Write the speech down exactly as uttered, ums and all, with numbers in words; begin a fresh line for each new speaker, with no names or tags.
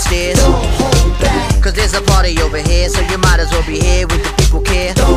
stairs. Cause there's a party over here, so you might as well be here with the people care.